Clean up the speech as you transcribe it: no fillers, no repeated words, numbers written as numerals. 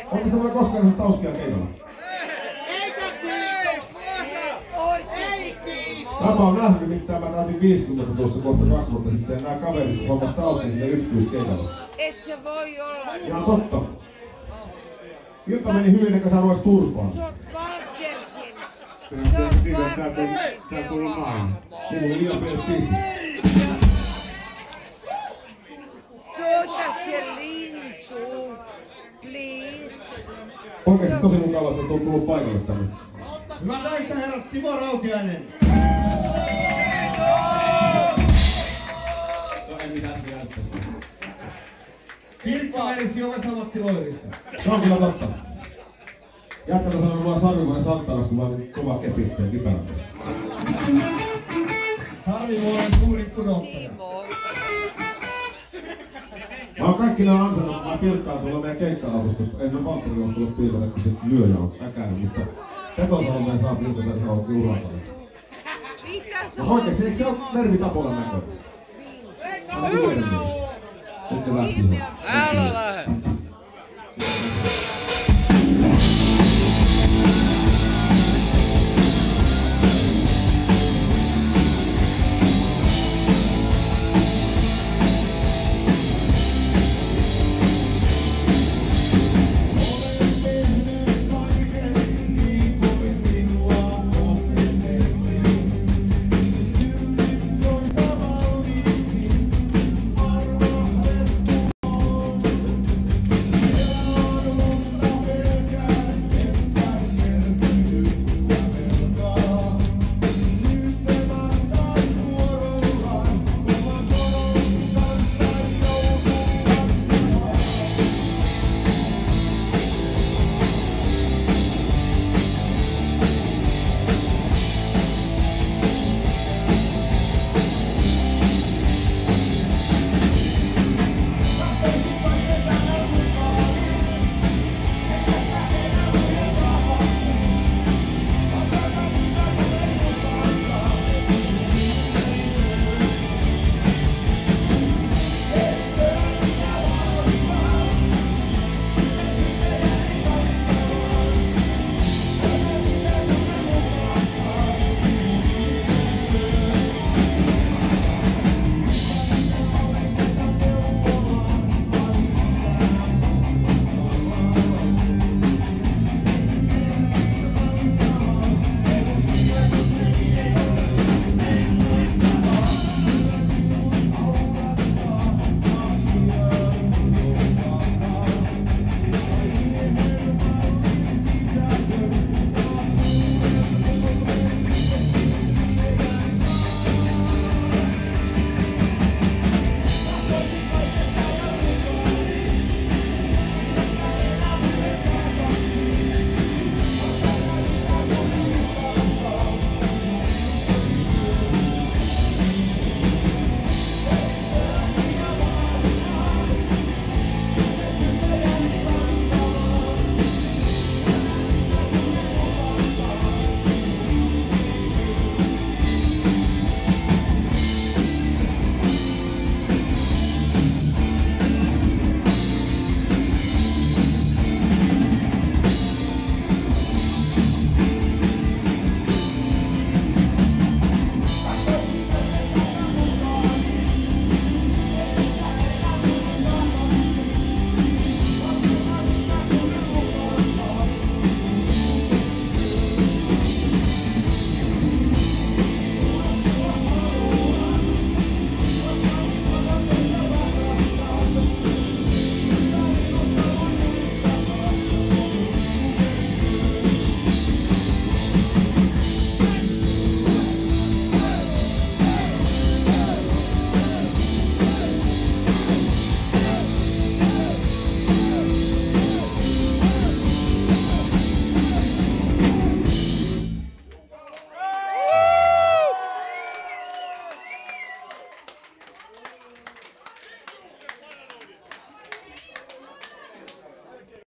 Onko se mulle koskaan nyt tauskia keinolla? Tämä on nähnyt, nimittäin mä täytin 50 tuossa kohta 2 vuotta sitten, ja nämä kaverit hommat tauskin sinne yksityiskeinolla. Et se voi olla. Ihan totta. Ilta meni hyvin, eikä saanut edes turpaan. Se on Valkersin. Siitä, että sä et tullut maahan. Siinä oli liian pienet pissit. Soita se lintu. Please. Oikeesti tosi mukavaa, että on tullut paikalle tänne. Hyvät naiset ja herrat, Timo Rautiainen. No ei mitään jättäisi. Kirkkoversio Vesa-Matti Loirista. Se on kyllä totta. Jätkällä sanoi mulla Sarvivuoren Santtaras, kun mä olin kova kepitteen kitaran. Sarvivuoren suurin kudottaja. Timo. Mä oon kaikki nää ansainnut, mä pilkkaan tuolla meidän keikka-avusta. En ole Valtteri olisi tullut pilkata, kun se lyöjä on äkäinen, mutta Petosalmeen saa pilkata ihan oikein urakalle. Mitä se No oikeesti, eikö se oo Mervi Tapolan näköinen? Nyt se lähti. Älä lähde.